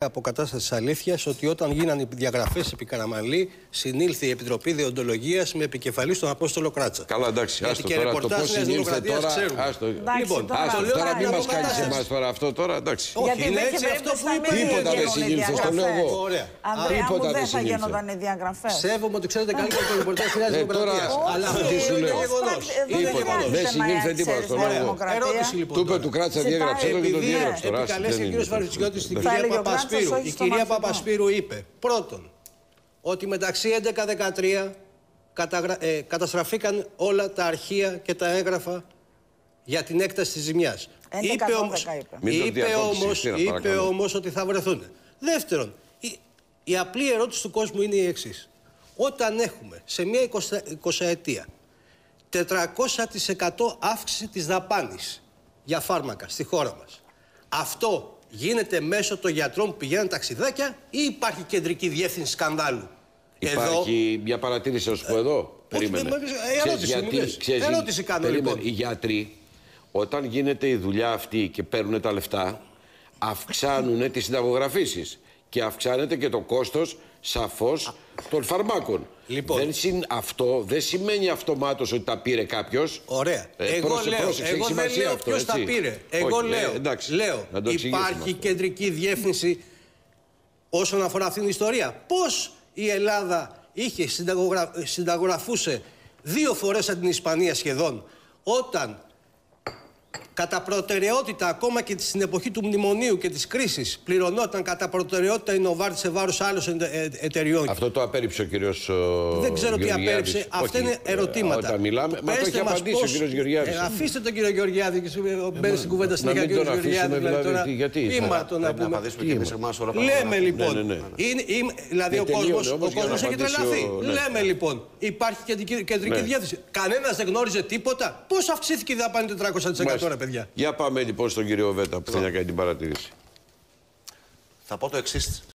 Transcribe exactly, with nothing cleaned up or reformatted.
Αποκατάσταση της αλήθειας ότι όταν γίνανε οι διαγραφές επί Καραμανλή, συνήλθε η Επιτροπή Δεοντολογίας με επικεφαλής τον Απόστολο Κράτσα. Καλά, εντάξει, άστο τώρα, το πώς συνήλθε τώρα, άστο. Λοιπόν, άστο, τώρα μην μας κάνεις εμάς τώρα αυτό τώρα, εντάξει. Όχι, είναι έτσι αυτό που είπε. Τίποτα δεν συνήλθε, στο λέω εγώ. Ωραία. Ανδρέα μου, δεν θα γίνονταν οι διαγραφές. Σέβομαι ότι ξέρετε καλύτερα το ρεπορτάζ της Νέας Δημοκρατίας. Αλλά τι σου λέω. Δεν συνήλθε τίποτα, στο λέω εγώ. Ερώτηση λοιπόν. Του είπε του Κράτσα διέγραψε το και τον διέγραψε τώρα. Επικαλέσει ο κύριος Βαρουτσιώτης την κυρία Παπασπύρου. Η κυρία Παπασπύρου είπε πρώτον ότι μεταξύ έντεκα δεκατρία καταγρα... ε, καταστραφήκαν όλα τα αρχεία και τα έγγραφα για την έκταση της ζημιάς. Είπε όμως, είπε. είπε, όμως, είπε όμως ότι θα βρεθούν. Δεύτερον, η, η απλή ερώτηση του κόσμου είναι η εξής. Όταν έχουμε σε μια εικοσαετία τετρακόσια τοις εκατό αύξηση της δαπάνης για φάρμακα στη χώρα μας, αυτό γίνεται μέσω των γιατρών που πηγαίνουν ταξιδάκια ή υπάρχει κεντρική διεύθυνση σκανδάλου? Υπάρχει εδώ... μια παρατήρηση να σου πω εδώ. Ε, περίμενε. Ερώτηση, γιατί, ξέρεις, ερώτηση κάνω περίμενε. Λοιπόν. Οι γιατροί όταν γίνεται η δουλειά αυτή και παίρνουν τα λεφτά αυξάνουν τις συνταγογραφήσεις και αυξάνεται και το κόστος σαφώς των φαρμάκων. Λοιπόν, δεν συν, αυτό δεν σημαίνει αυτομάτως ότι τα πήρε κάποιος. Ωραία. Ε, εγώ πρόσε, λέω, πρόσεξε, εγώ δεν λέω αυτό, ποιος τα πήρε. Εγώ Όχι, λέω, ναι, εντάξει, λέω υπάρχει κεντρική διεύθυνση όσον αφορά αυτήν την ιστορία. Πώς η Ελλάδα είχε συνταγογρα... συνταγογραφούσε δύο φορές από την Ισπανία σχεδόν, όταν κατά προτεραιότητα, ακόμα και στην εποχή του μνημονίου και της κρίσης, πληρωνόταν κατά προτεραιότητα η Νοβάρτης σε βάρος άλλων εταιριών. Αυτό το απέρριψε ο κύριος Δεν ξέρω τι Γεωργιάδης. απέρριψε. Αυτά είναι ερωτήματα. Όταν μιλάμε, μα το έχει απαντήσει πώς... ο κύριος Γεωργιάδης. Ε, αφήστε τον κύριο Γεωργιάδη και μπαίνει στην κουβέντα στην αρχή. Να μην τον αφήσουμε δηλαδή. Γιατί. Είμα το να πούμε. Λέμε λοιπόν. Δηλαδή ο κόσμος έχει τρελαθεί. Λέμε λοιπόν. Υπάρχει κεντρική διεύθυνση. Κανένας δεν γνώριζε τίποτα. Πώς αυξήθηκε η δαπάνη τετρακόσια τοις εκατό, ρε παιδιά? Για πάμε λοιπόν στον κύριο Βέτα που θέλει να κάνει την παρατήρηση. Θα πω το εξής.